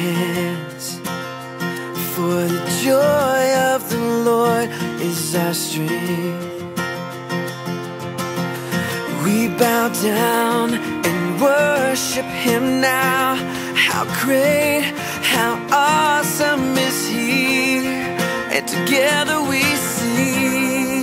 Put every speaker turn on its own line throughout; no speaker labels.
hands, for the joy of the Lord is our strength. We bow down and worship Him now. How great, how awesome is He, and together we sing.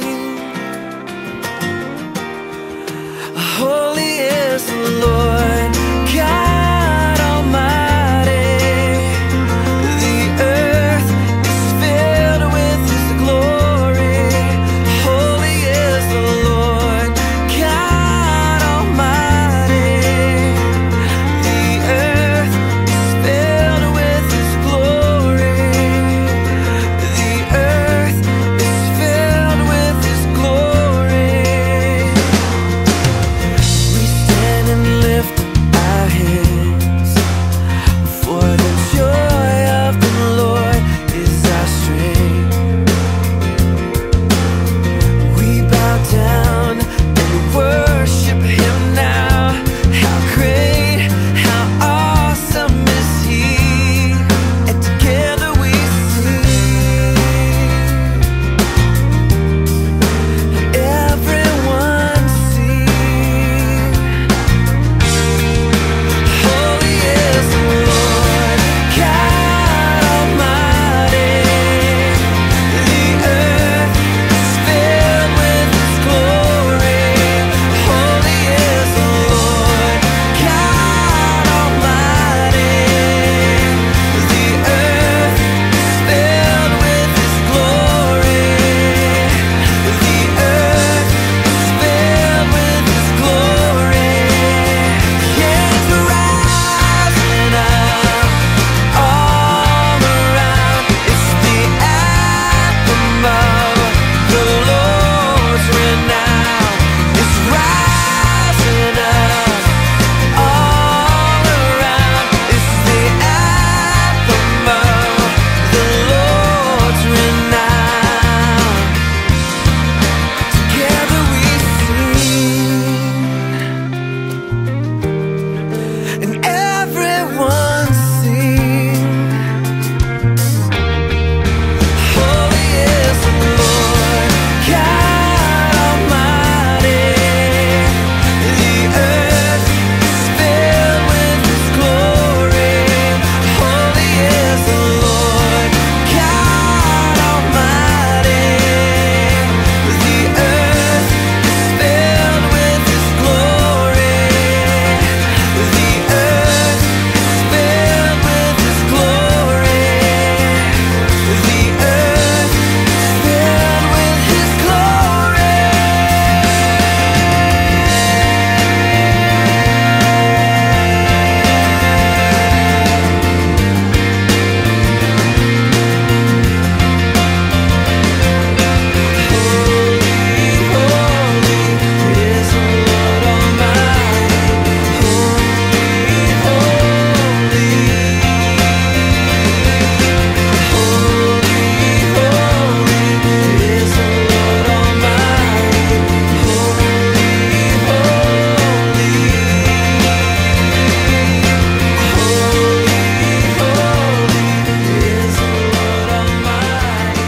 Holy is the Lord God Almighty. The earth is filled with His glory. Holy is the Lord God Almighty. The earth is filled with His glory. The earth is filled with His glory. We stand and lift our hands, for the joy of the Lord is our strength. We bow down and worship Him now. How great, how awesome is He, and together we sing. Everyone sing. Holy is the Lord God Almighty. The earth is filled with His glory. Holy is the Lord God Almighty. The earth is filled with His glory. The earth is filled with His glory. Yes, we're rising up all around. It's the anthem of the Lord's renown. It's rising up all around. It's the anthem of the Lord's renown. Together we sing, and everyone sing. Holy is the Lord God Almighty. The earth is filled with His glory. Holy is the Lord God Almighty. The earth is filled with His glory. The earth is filled with His glory. The earth is filled with His glory. Holy, holy is the Lord Almighty. Holy, holy. Holy, holy is the Lord Almighty. Holy, holy. Holy, holy is the Lord Almighty.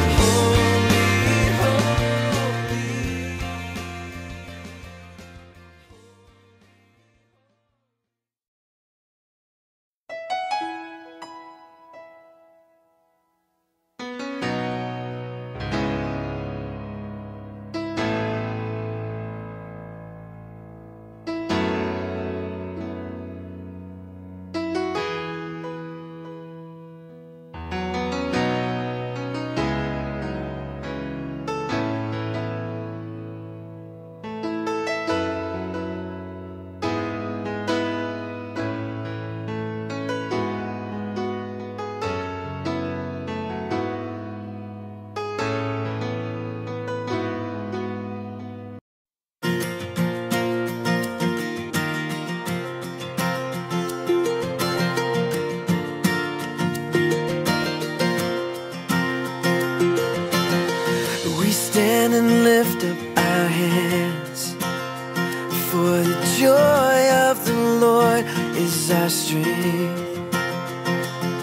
We stand and lift up our hands, for the joy of the Lord is our strength.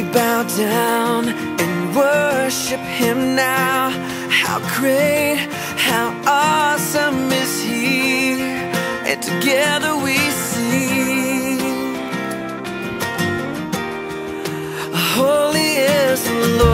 bow down and worship Him now. How great, how awesome is He, and together we sing, holy is the Lord.